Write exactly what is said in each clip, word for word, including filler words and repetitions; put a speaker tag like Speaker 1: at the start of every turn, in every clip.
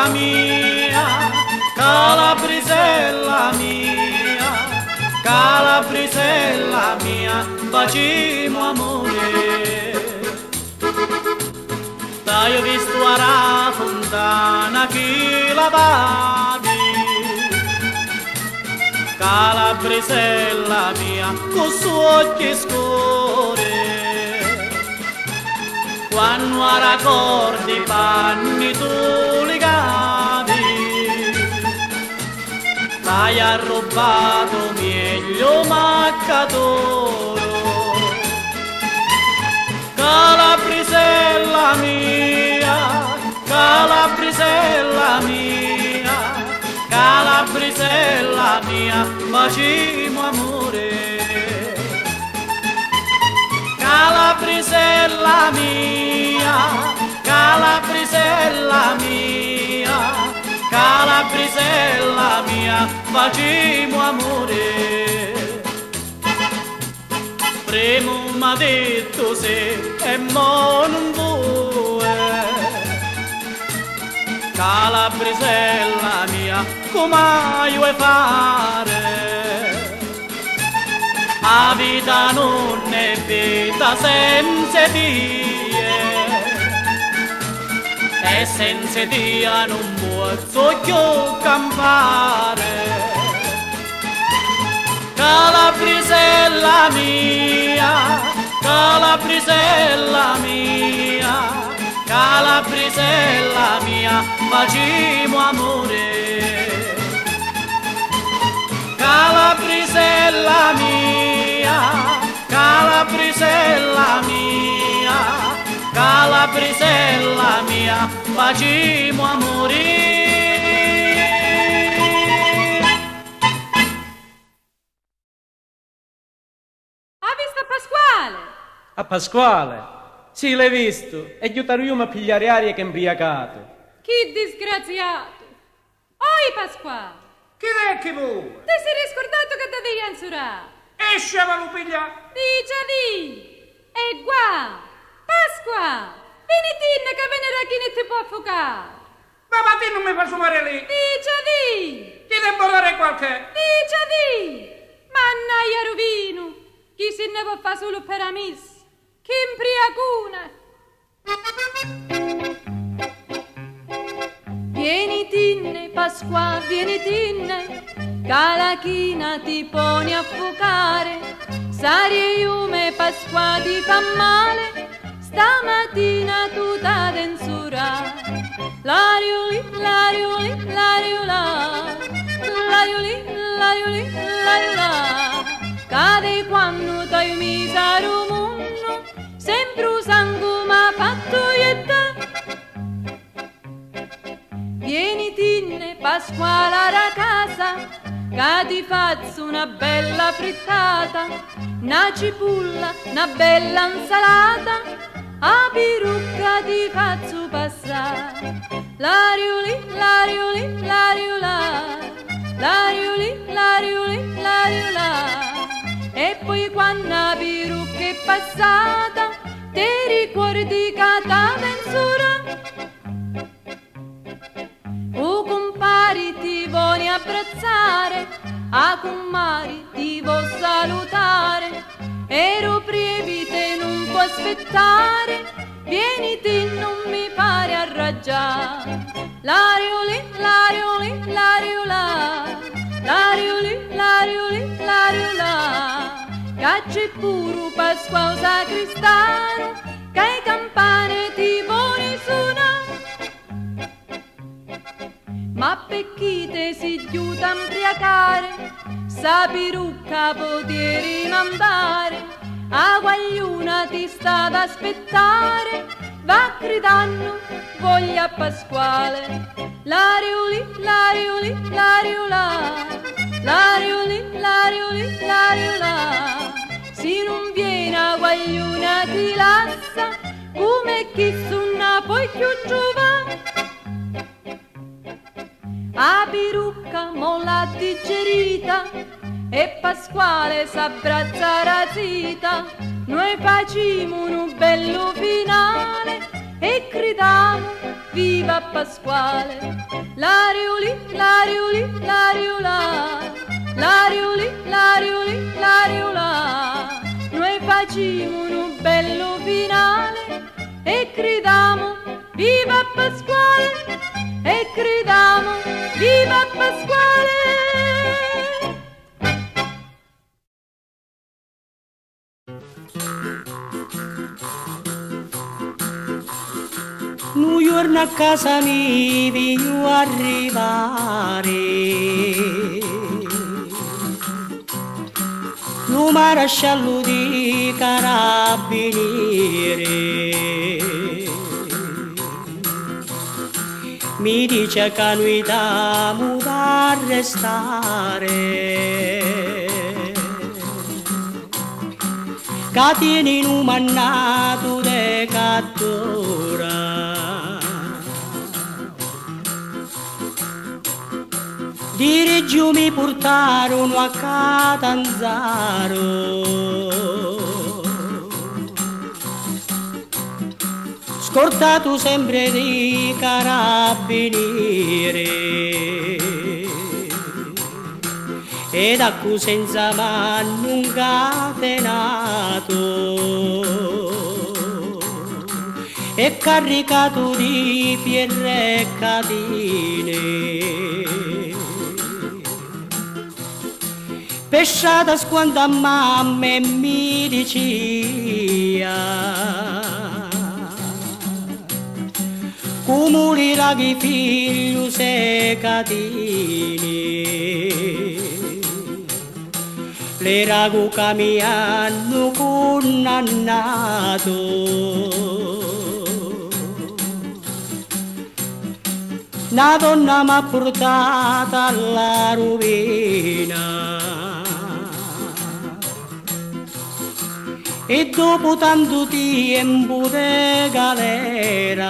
Speaker 1: Calabrisella mia, Calabrisella mia, Calabrisella mia, facciamo amore. T'hai visto la fontana che lavavi, Calabrisella mia, con suoi occhi scuri. Quando a raccordi i panni tu legavi, t'hai arrubato meglio maccatoro. Calabrisella mia, Calabrisella mia, Calabrisella mia, facciamo amore. Calabrisella mia, Calabrisella mia, Calabrisella mia, facciamo amore. Primo m'ha detto se e mo non vuoi, Calabrisella mia, come vuoi fare? La vita non è vita senza Dio, e senza Dio non posso più campare. Calabrisella mia, Calabrisella mia, Calabrisella mia, facciamo amore. Calabrisella mia, Calabrisella mia, Calabrisella mia, facciamo amore.
Speaker 2: Ha visto a Pasquale?
Speaker 3: A Pasquale? Sì, l'hai visto. E aiutare a pigliare aria che è imbriacato.
Speaker 2: Che disgraziato! Oi Pasquale!
Speaker 4: Che è che vuoi?
Speaker 2: Ti sei scordato che ti devi ansurare?
Speaker 4: Esce a lo pigliare!
Speaker 2: Dice di! E qua! Pasqua! Venitine che venire chi ne ti può affogare!
Speaker 4: Ma ma te non mi fa sumare lì!
Speaker 2: Dice di!
Speaker 4: Ti devo dare qualche...
Speaker 2: Dice di! Mannaia rovino! Chi se ne può fare solo per amis? Che imbriacuna! Vienitine, Pasqua, vienitine, che la china ti poni a fuocare. Sarie iume, Pasqua, ti fa male, stamattina tu t'ha densura. L'arioli, l'arioli, l'ariola, l'arioli, l'arioli, l'ariola, cade quando t'hai misato mondo, sempre un sangue m'ha fatto ietta. Vienitine, Pasquale a casa, che ti faccio una bella frittata, una cipolla, una bella insalata, a perucca ti faccio passare. L'arioli, l'arioli, l'ariola, l'arioli, l'arioli, l'ariola, e poi quando la perucca è passata, ti ricordi che t'ha mensura. O compari ti vuoi abbracciare, a comari ti vuoi salutare, ero prievite non può aspettare, vieniti non mi pare arraggiare. L'arioli, l'arioli, l'ariola, l'arioli, l'arioli, l'ariola, che c'è pure Pasqua sacristano, che campane ti vuoi suonare. Ma pecchite si chiuda a imbriacare, sa perucca poter rimandare, a guagliuna ti sta ad aspettare, va gridando voglia Pasquale. L'arioli, l'arioli, l'ariola, l'arioli, l'arioli, l'ariola, se non viene a guagliuna ti lascia, come chi sunna poi più giova. A perucca molla digerita e Pasquale s'abbraccia rasita, noi facciamo un bello finale e gridiamo viva viva Pasquale. L'ariuli, l'ariuli, l'ariula, l'ariuli, l'ariuli, l'ariula. Noi facciamo un bello finale e gridamo viva Pasquale, e gridamo viva Pasquale.
Speaker 5: Un giorno a casa mi vedo arrivare un maresciallo di carabinieri, mi dice che noi diamo da arrestare, che tieni un mannato de cattura. Di giù mi portarono a Catanzaro, scortato sempre di carabinieri, ed accu senza mano un catenato e caricato di pierre e catine. Pesciata squanta a mamma e mi diceva come li raghi figlio se catini, le ragu che mi hanno condannato. Una donna m'ha portata alla rovina e dopo tanto tempo di galera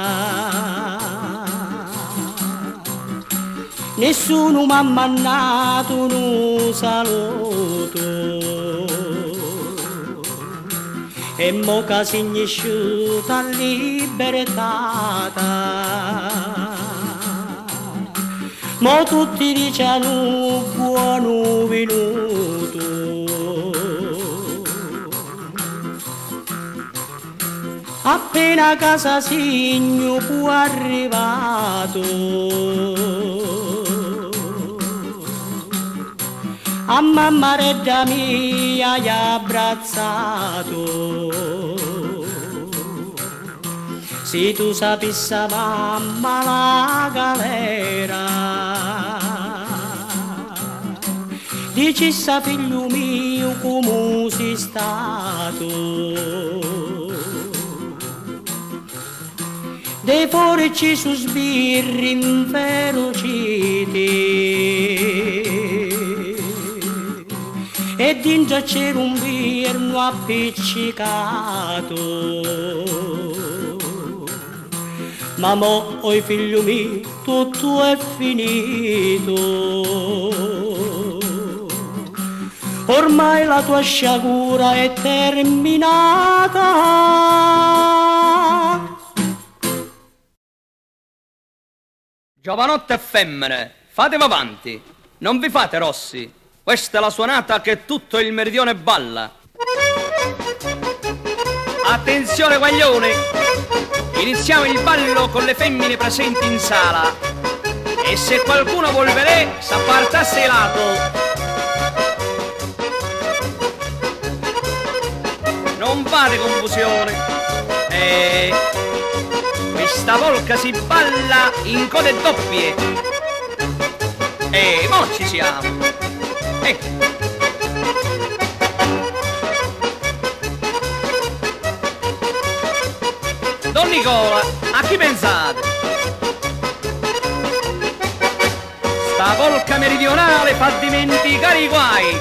Speaker 5: nessuno m'ha mandato un saluto, e mo che si è nasciuta libertà, mo tutti dicono buono venuto. Appena casa signo fu arrivato, a mamma redda mia gli ha abbracciato. Se tu sapessi mamma la galera, dicessa figlio mio come sei stato. Dei fuori ci su sbirri inferociti e dentro c'era un birno appiccicato. Ma mo, oi figlio mio, tutto è finito. Ormai la tua sciagura è terminata.
Speaker 6: Giovanotte e femmine, fatevi avanti, non vi fate rossi. Questa è la suonata che tutto il meridione balla. Attenzione guaglioni, iniziamo il ballo con le femmine presenti in sala. E se qualcuno vuol vedere, s'appartasse di lato. Non fate confusione. E... questa polca si balla in code doppie. E mo ci siamo. E. Don Nicola, a chi pensate? Sta polca meridionale fa dimenticare i guai.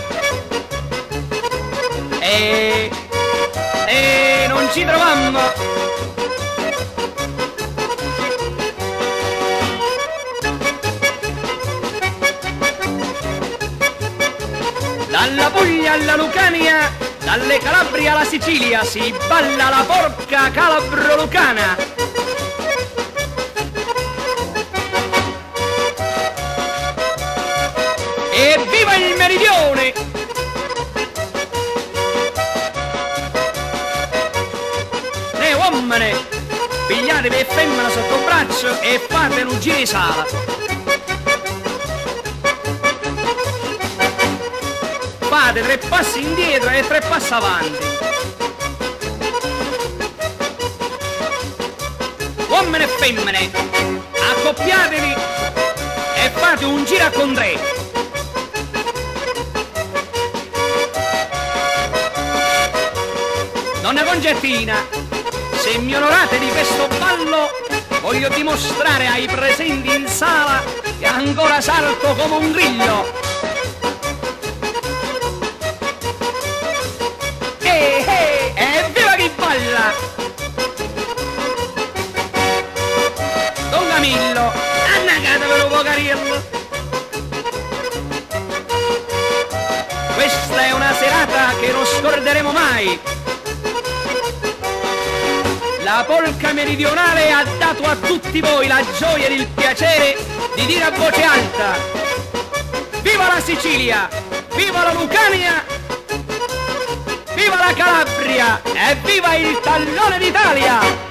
Speaker 6: E... e non ci trovammo. Dalla Puglia alla Lucania, dalle Calabria alla Sicilia, si balla la porca calabro-lucana. uomini, pigliatevi e femmina sotto il braccio e fate un giro di sala. Fate tre passi indietro e tre passi avanti. Uomini e femmine, accoppiatevi e fate un giro a con tre. Donna Concettina, se mi onorate di questo ballo, voglio dimostrare ai presenti in sala che ancora salto come un grillo. Ehi, ehi, evviva chi balla! Don Camillo, annacatevelo Pocariello. Questa è una serata che non scorderemo mai. La polca meridionale ha dato a tutti voi la gioia ed il piacere di dire a voce alta: viva la Sicilia, viva la Lucania, viva la Calabria e viva il tallone d'Italia!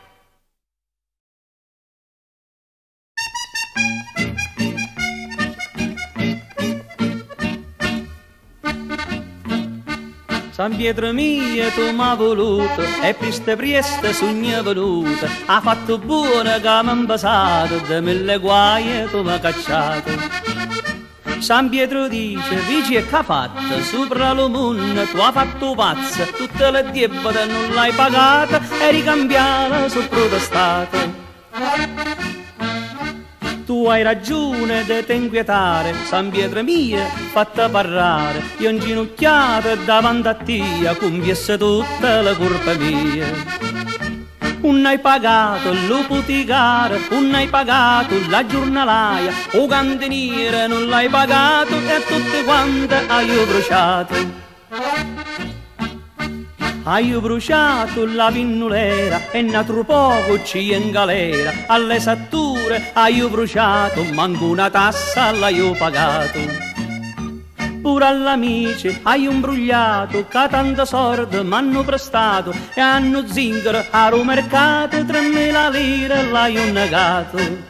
Speaker 5: San Pietro mio, tu m'ha voluto, e preste preste sogna venuto, ha fatto buono che m'ha basato, de mille guai tu m'ha cacciato. San Pietro dice, dici e che ha fatto, sopra lo mondo tu hai fatto pazzo, tutte le debite non l'hai pagata, e ricambiata sul protestato. Tu hai ragione di te inquietare, San Pietro mia, fatta parlare, io inginocchiato davanti a te, compiesse tutte le colpe mie. Un hai pagato lo puticare, un hai pagato la giornalaia, o cantiniere non l'hai pagato e tutte quante hai bruciato. Hai bruciato la pinnulera e un altro poco ci in galera, alle satture hai bruciato, manco una tassa l'hai pagato. Pure all'amici hai imbrugliato, che tanta sorte m'hanno prestato, e hanno zingaro al mercato, tremila lire l'hai negato.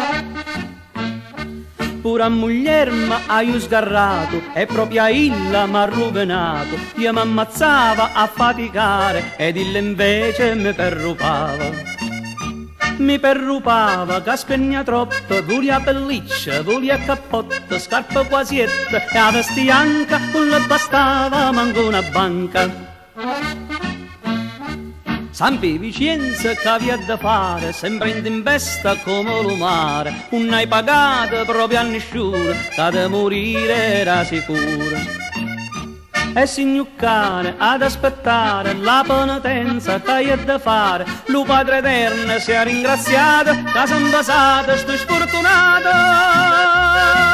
Speaker 5: Pure a moglie hai sgarrato e proprio a illa m'ha rovinato, io m'ammazzava a faticare ed illa invece mi perrupava. Mi perrupava che spegna troppo, volia pelliccia, volia cappotto, scarpa quasietta e a vesti bianca, non le bastava manco una banca. Sampi Vicenza che aveva da fare, sembra in tempesta come lo mare, non hai pagato proprio a nessuno, che da morire era sicuro. E signuccare ad aspettare la penitenza che hai da fare, lo Padre Eterno si è ringraziato, che si è invasato sto sfortunato.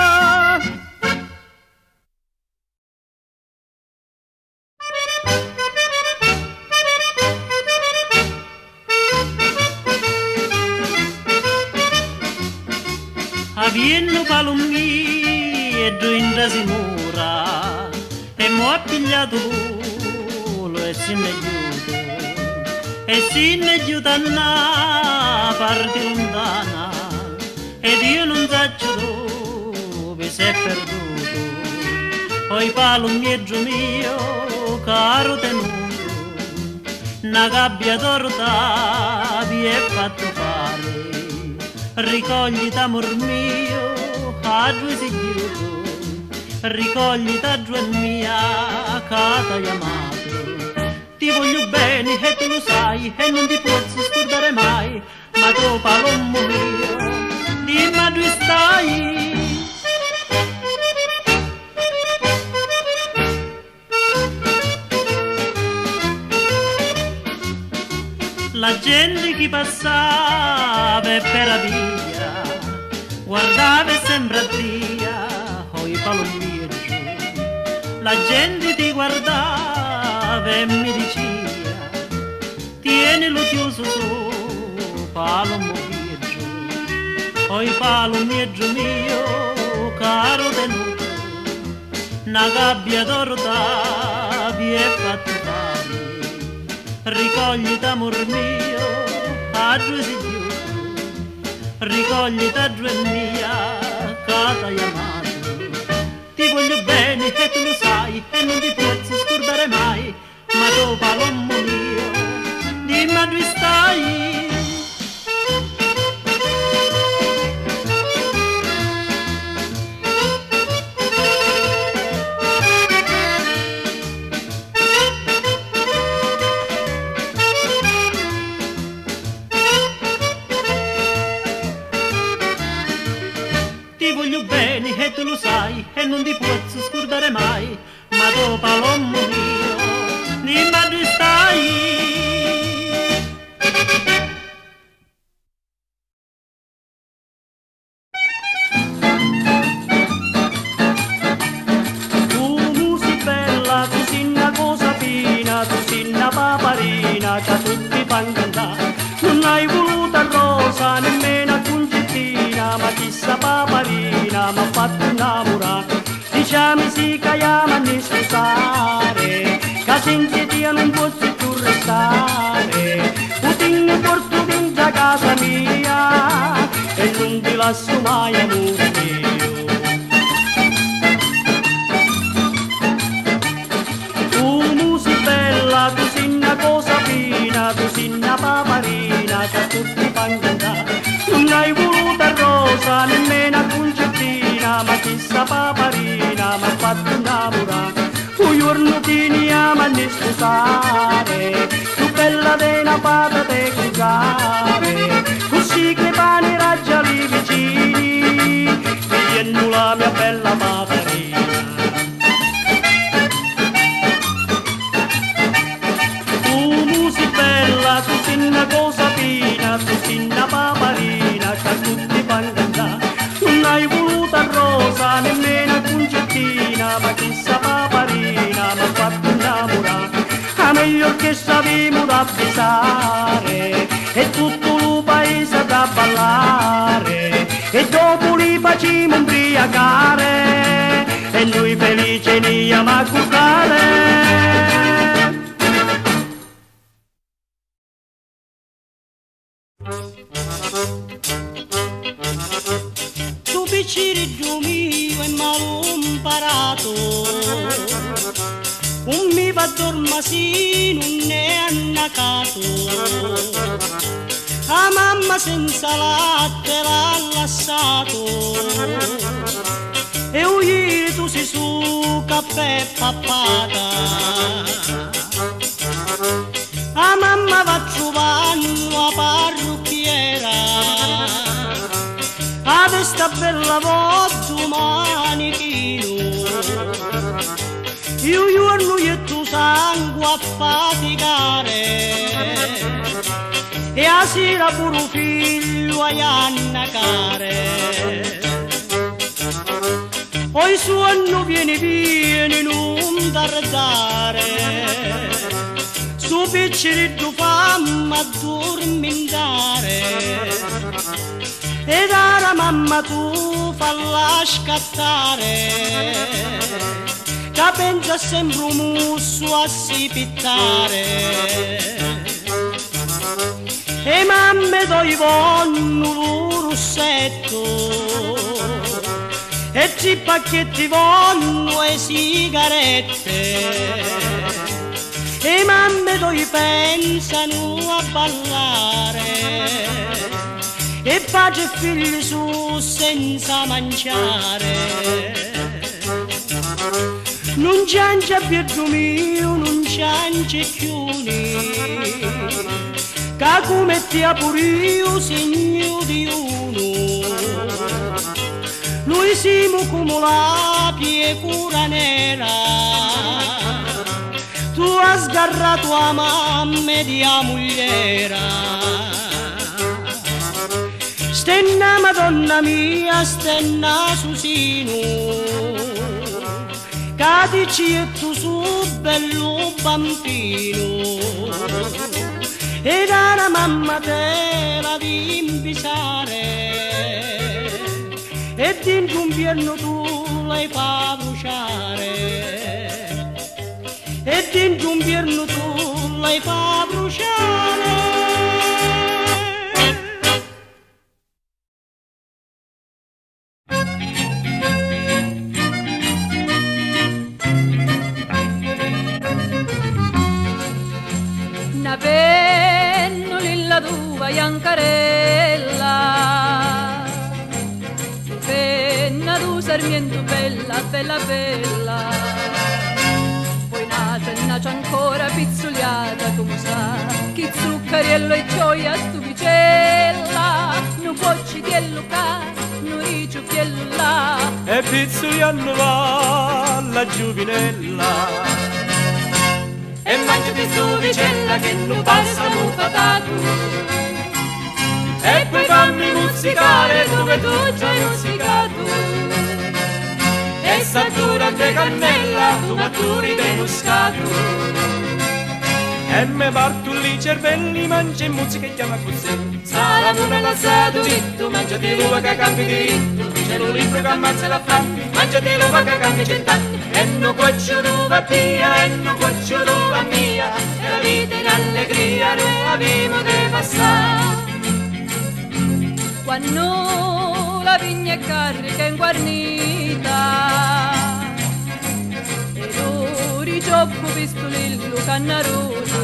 Speaker 7: Avienno palommi e giunta si mura, e mo' ha pigliato volo e si ne aiuta, e si ne aiuta a parte lontana, ed io non saccio dove si è perduto. Poi palommi e giù mio caro tenuto, una gabbia torta vi è fatto fare. Ricogli t'amor mio, a giù si chiudo, ricogli ta giù mia, che t'hai amato. Ti voglio bene e tu lo sai, e non ti posso scordare mai, ma tu palommo mio, dimmi dove stai. La gente che passava per la via, guardava e sembra dia, o i palombi giù. La gente ti guardava e mi diceva, tienilo chiuso su, palombo giù. O i palombi giù mio, caro tenuto, una gabbia torta vi è fatto fare. Ricogli t'amor mio, due si chiude, ricogli da due mia, cata chiamato. Ti voglio bene e tu lo sai e non ti posso scordare mai, ma tu palombo mio, dimmi dove stai. Ti voglio bene e tu lo sai e non ti posso scordare mai, ma tu palombo mio, dimmi dove stai. Tu musi bella, tu sei una cosa fina, tu sei una paparina, che tutti fan cantare. Non hai voluto rosa, nemmeno a concettina, ma chissà paparina m'ha fatto innamorare. Diciamo sì che chiama ne scusare, che senza te non posso più restare. Putin porto dentro casa mia e non ti lascio mai, amore mio. Tu musi bella, tu sei una cosa fina, tu sei una paparina, che tutti fan cantare. Non hai voluto rosa, nemmeno a concettina, ma chissà paparina m'ha fatto innamorare. Un giorno finiamo a ne scusare, più bella di una pata di cucare, così che pane raggia i vicini, pigliando la mia bella paparina. Tu musi bella, tu sei una cosa fina, tu sei una paparina, che tutti fan cantare. Non hai voluto rosa, nemmeno a concettina, ma chissà paparina m'ha fatto innamorare. A meglio che sappiamo da pesare e tutto il paese da ballare, e dopo li facciamo imbriacare e noi felici ne andiamo a cuccare. Tu picciriggio mio e malo imparato, un mi va dorma sì non è annacato. A mamma senza latte l'ha lasciato e ui tu sei su caffè pappata. A mamma va trovando la parrucchiera, a questa bella volta manichino. Io giorno e tu sangue a faticare, e a sera pure un figlio a annacare. Poi sonno vieni vieni non tardare, su picciritto fammi addormentare, e dalla mamma tu falla scattare, che pensa sempre un musso a si pittare. E mamme do i vonno rossetto, e ci pacchetti vonno e sigarette, e mamme do i pensano a ballare, e pace e figli su senza mangiare. Non c'è più mio, non c'è chiuni, che come ti ha pure io segno di uno. Noi siamo come la piecura nera, tu hai sgarrato a mamma di a mogliera. Stenna madonna mia, stenna susino, cadici e tu su bello bambino, e dalla mamma te la di impisare, e dentro un piano tu lei fa bruciare, e dentro un piano tu lei fa bruciare.
Speaker 2: tua Iancarella, penna tu sarmiento bella, bella, bella, poi nace, nace ancora pizzuliata, come sa, chi zuccariello e gioia stupicella, nu cocci tiello ca, nu riccio tiello là,
Speaker 3: e pizzuliano va la giovinella.
Speaker 2: E mangiati stu vicella che nu passa mu patato, e poi fammi muzzicare dove tu c'hai musicato, e s'aggiura de cannella tu maturi de muscato,
Speaker 3: E me parto lì cervelli, mangia e musica e chiama così.
Speaker 2: sarà pure lasciato ditto, mangiati l'uva che cambi diritto, c'è un libro che ammazza la fame, mangiati l'uva che cambi cent'anni, e non cuoccio l'uva via, e non cuoccio l'uva mia, e la vita in allegria noi abbiamo di passare. Quando la vigna è carica e inguarnita, e l'ori giocco pistolillo cannaroso,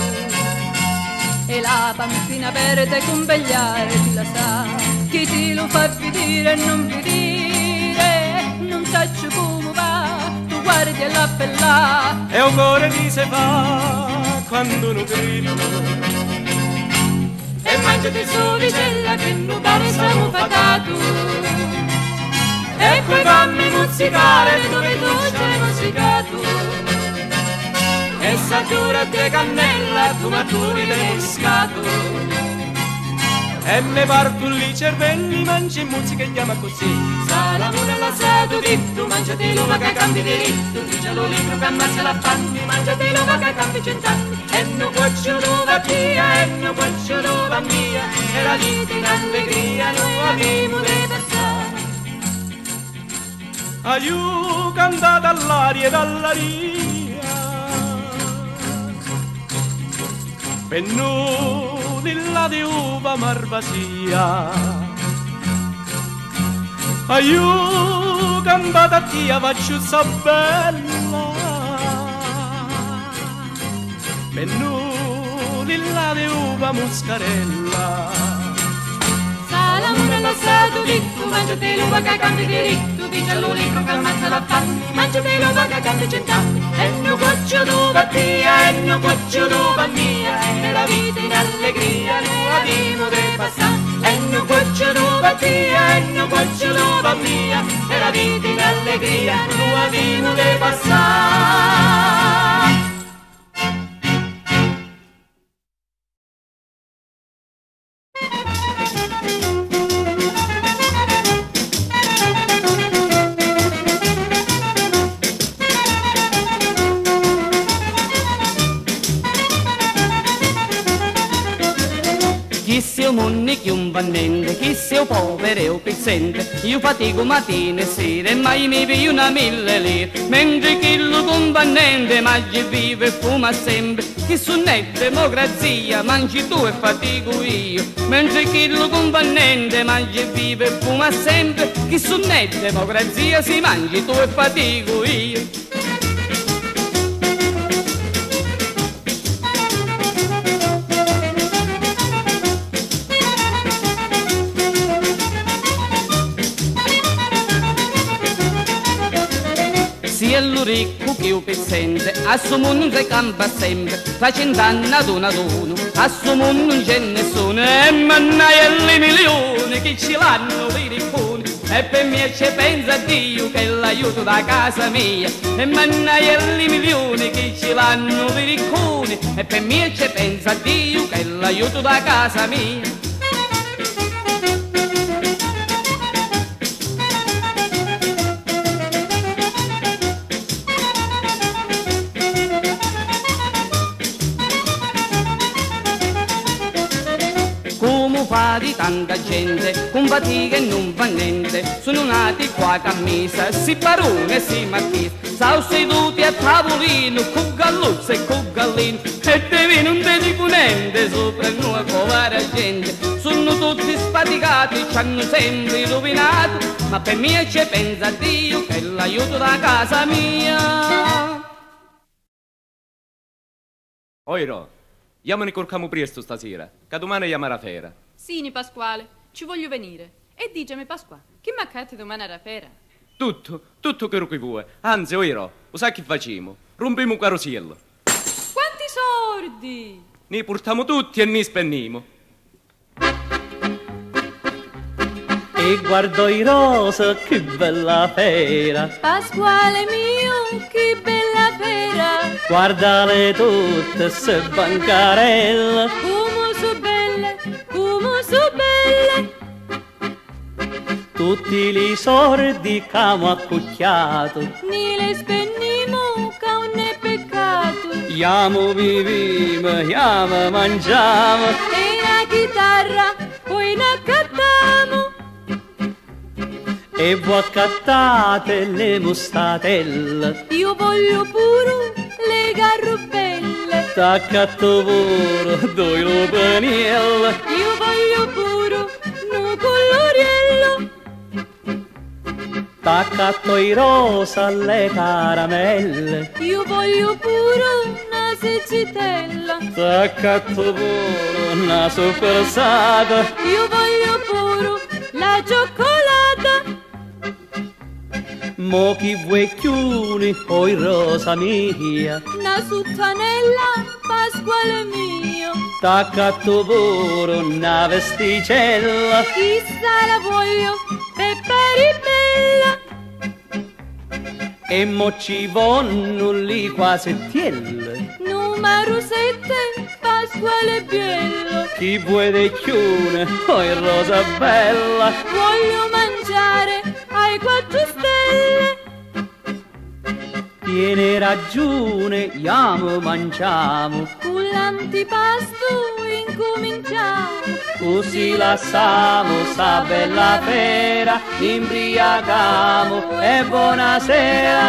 Speaker 2: e la pampina verde con vegliare ti la sa, chi ti lo fa vedere e non vedere, non saccio come va, tu guardi alla bella,
Speaker 3: E un cuore ti se fa quando non grido.
Speaker 2: e mangiati su vicella che non pare siamo pagato, e poi fammi muzzicare dove tu c'hai musicato, e s'aggiura de cannella tu maturi del muscato,
Speaker 3: E me parto lì cervelli, mangia e musica e chiama così.
Speaker 2: sarà pure lasciato ditto, mangiati l'uva che cambi diritto, dice lo libro che ammazza la panni, mangiati l'uva che cambi cent'anni, e non cuoccio l'uva via, e non cuoccio l'uva mia, e la vita in allegria noi abbiamo di passare.
Speaker 3: Aiù cantata all'aria e dall'aria, pennulilla di uva marvasia. Aiù cantata a tia facciuzza bella, pennulilla di uva muscarella.
Speaker 2: Sala mura lasciato ditto, mangiati l'uva che cambi diritto, dice lo libro che ammazza la panni, mangiati l'uva che cambi cent'anni, e non cuoccio l'uva via, e non cuoccio l'uva mia, e la vita in allegria noi abbiamo di passare, e non cuoccio l'uva via, e non cuoccio l'uva mia, e la vita in allegria noi abbiamo di passare.
Speaker 5: Chi sia un monne, chi un bannente, chi sia un povero e un pezzente, io fatico mattina e sera e mai mi piglio una mille lire, mentre chi lo compannente mangia vive e fuma sempre, chi su è democrazia mangi tu e fatico io, mentre chi lo compannente mangia vive e fuma sempre, chi su è democrazia si mangi tu e fatico io. Sia lo ricco che il pezzente, a suo mondo si campa sempre, facendo anni ad uno ad uno, a suo mondo non c'è nessuno, e mannaia le milioni che ce l'hanno i ricconi, e per me ci pensa Dio che l'aiuto da casa mia, e mannaia le milioni che ce l'hanno i ricconi, e per me ci pensa Dio che l'aiuto da casa mia. Di tanta gente, con fatica e non fa niente, sono nati qua a cammisa, si barone e si marchese, sono seduti a tavolino, con galluzzo e con gallino, e devi non ti dico niente, sopra noi povera gente, sono tutti sfaticati, ci hanno sempre rovinato, ma per me ci pensa Dio che l'aiuto da casa mia.
Speaker 6: Oiro,
Speaker 3: Andiamo ne corcamo presto stasera, che domani chiama la fera.
Speaker 2: Sì, ni Pasquale, ci voglio venire. E dicemi Pasquale, chi mi accatti domani alla fera?
Speaker 3: Tutto, tutto quello che vuoi. Anzi, ora, lo sai che facciamo? Rompiamo un carosiello.
Speaker 2: Quanti sordi?
Speaker 3: Ne portiamo tutti e ne spenniamo.
Speaker 5: E guardo i rosa, che bella fera.
Speaker 2: Pasquale mio, che bella fera.
Speaker 5: Guardale tutte se bancarelle.
Speaker 2: Come so belle, come so belle.
Speaker 5: Tutti i sordi che abbiamo accucchiato.
Speaker 2: Ni le spennimo, che non è peccato.
Speaker 5: Iamo viviamo, iamo mangiamo.
Speaker 2: E la chitarra, poi ne accattiamo.
Speaker 5: E voi accattate le mustatelle.
Speaker 2: Io voglio pure le garrubelle.
Speaker 5: T'accatto pure due lo paniello.
Speaker 2: Io voglio pure un coloriello.
Speaker 5: T'accatto i rosa alle caramelle.
Speaker 2: Io voglio pure una seggitella.
Speaker 5: T'accatto pure una soppressata.
Speaker 2: Io voglio pure la cioccolata.
Speaker 5: Mo chi vuoi chiuni, poi rosa mia.
Speaker 2: Una suttanella, Pasquale mio.
Speaker 5: T'accatto pure una vesticella.
Speaker 2: Chissà la voglio, Pepperi bella.
Speaker 5: E mo ci vonno lì quasi tielle.
Speaker 2: Numero sette, Pasquale biello.
Speaker 5: Chi vuoi de chiune, poi rosa bella.
Speaker 2: Voglio mangiare ai quattro stelle.
Speaker 5: Tiene ragione, iamo mangiamo.
Speaker 2: Con l'antipasto incominciamo.
Speaker 5: Così lasciamo sta bella fera, imbriacamo e buonasera.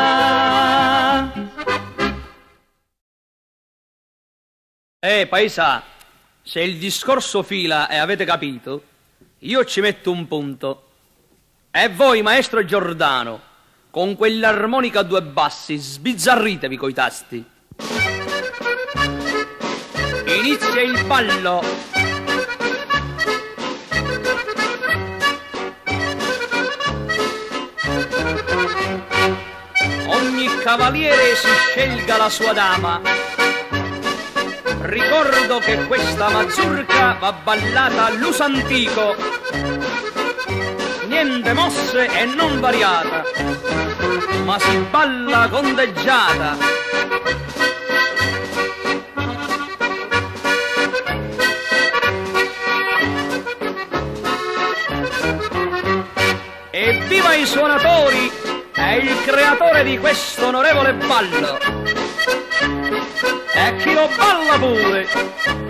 Speaker 5: Eh, paesa, se il discorso fila e avete capito, io ci metto un punto. E voi, maestro Giordano, con quell'armonica a due bassi, sbizzarritevi coi tasti. Inizia il ballo. Ogni cavaliere si scelga la sua dama. Ricordo che questa mazurka va ballata all'uso antico. Niente mosse e non variata, ma si balla condeggiata. Evviva i suonatori e il creatore di questo onorevole ballo! E chi lo balla pure!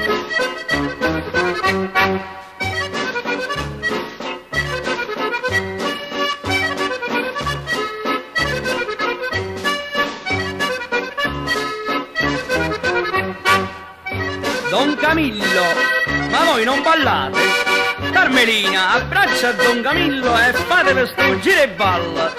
Speaker 5: Don Camillo, ma voi non ballate? Carmelina, abbraccia Don Camillo e fate questo giro e balla.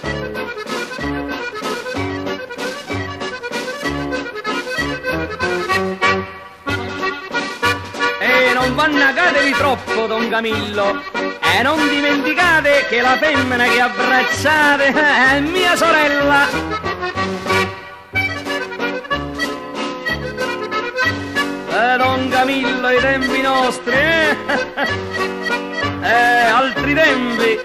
Speaker 5: E non vannagatevi troppo, Don Camillo, e non dimenticate che la femmina che abbracciate è mia sorella. Eh, Don Camillo, i tempi nostri, eh? eh, altri tempi.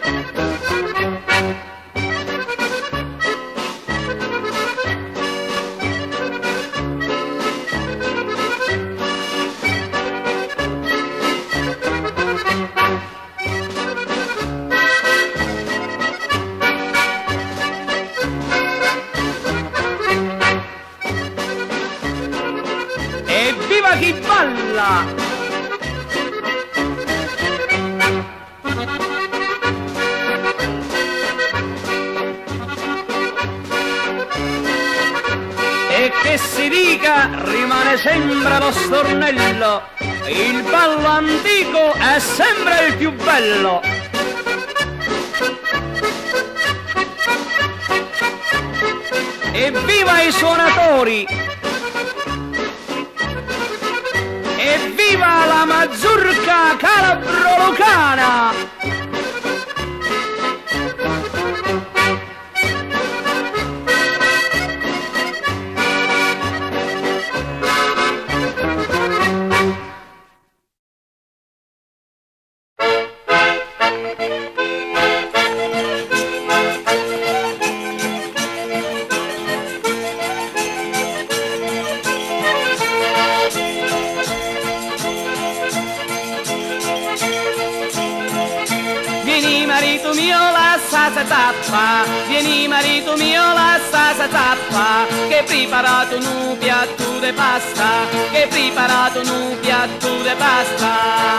Speaker 5: Evviva chi balla! E che si dica, rimane sempre lo stornello, il ballo antico è sempre il più bello. Evviva i suonatori!
Speaker 6: Evviva la mazurka calabro-lucana!
Speaker 3: Zappa, vieni marito mio la stasa zappa, che preparato un piatto di pasta, che preparato un piatto di pasta.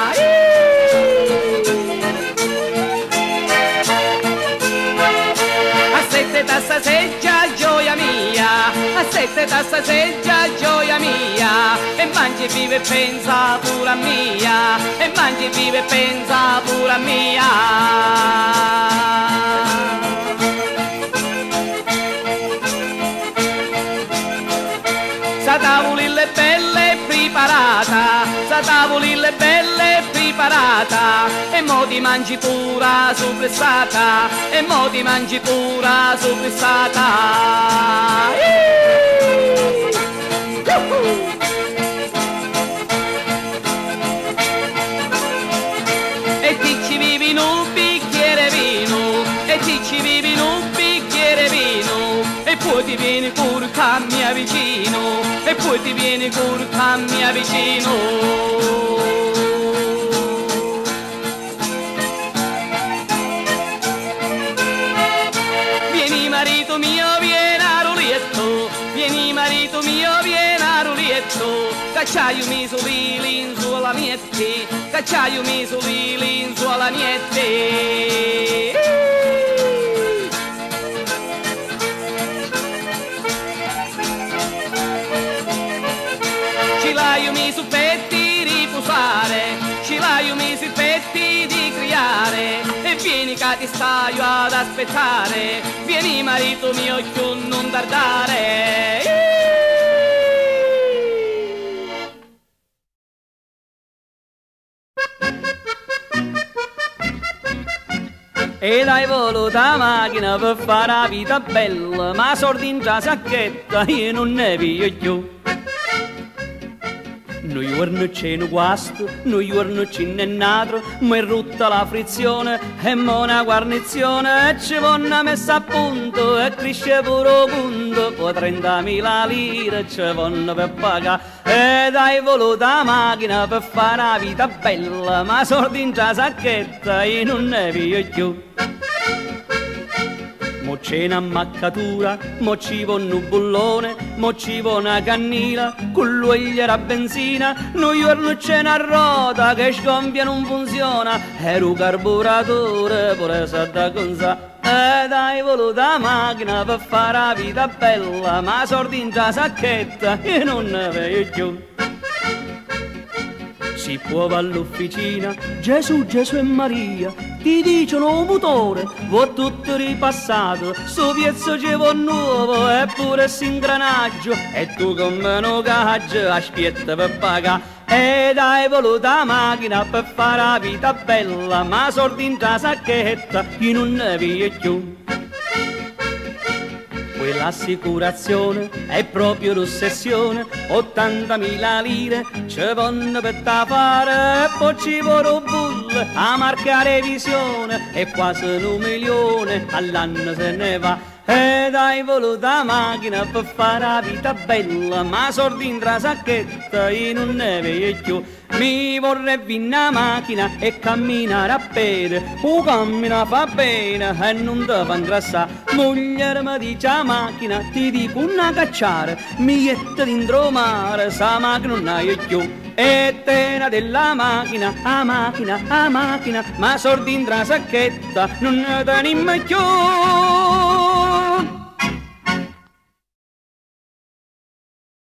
Speaker 3: A sette tassa seggia gioia mia, a sette tassa seggia gioia mia, e mangi vive e pensa pure a mia, e mangi vive e pensa pure a mia. Sa tavolilla bella e preparata, sa tavolilla bella e preparata, e mo ti mangi pura soppressata, e mo ti mangi pura soppressata. E ti ci vivi in un bicchiere vino, e ti ci vivi in un bicchiere vino, e poi ti vieni pure a mia vicino, e poi ti vieni pure a mia vicino. Vieni marito mio, vieni a Rulietto, vieni marito mio, vieni a Rulietto, cacciaio mi solili in su alla niente, cacciaio mi solili in su alla niente. Cilaio-mi su petti riposare, cilaio-mi su petti di criare, e vieni che ti stai ad aspettare, vieni marito mio che non tardare.
Speaker 5: Ed hai voluto la macchina per fare la vita bella, ma sordi in già sacchetta io non ne piglio più. Noi giorni c'è un guasto, noi giorni c'è un altro, ma è rotta la frizione e mo una guarnizione, e ci vuole una messa a punto e cresce pure punto, poi trentamila lire ci vanno per pagare. Ed hai voluto la macchina per fare la vita bella, ma sordi in già sacchetta io non ne piglio più. Mo c'è una maccatura, mo ci vuole un bullone, mo ci vuole una cannina, con l'uogliera a benzina, noi giorni c'è una ruota che sgombia non funziona, e un carburatore pure sa da consa. Ed hai voluto la macchina per fare la vita bella, ma sordi in già sacchetta io non ne vedo più. Si può va all'officina, Gesù, Gesù e Maria, ti dicono un motore, vuoi tutto ripassato, sto piezzo c'è un nuovo, eppure s'ingranaggio, e tu come no caggio, aspetta per pagare. Ed hai voluto la macchina per fare la vita bella, ma sordi in già sacchetta, io non ne vedo più. Quell'assicurazione è proprio l'ossessione, ottantamila lire ci vanno per da fare, e poi ci vuole un bull a marcare visione, e quasi un milione all'anno se ne va. Ed hai voluto la macchina per fare la vita bella, ma sordi in tra sacchetta io non ne vedo più. Mi vorrei una macchina e camminare a piedi, o cammina fa bene e non ti fa ingrassare. Moglie mi dice la macchina, ti dico una cacciare, mi jette dentro mare, sa macchina non hai più. E tena della macchina, a macchina, a macchina, ma sordi in tra sacchetta non ne tenim più.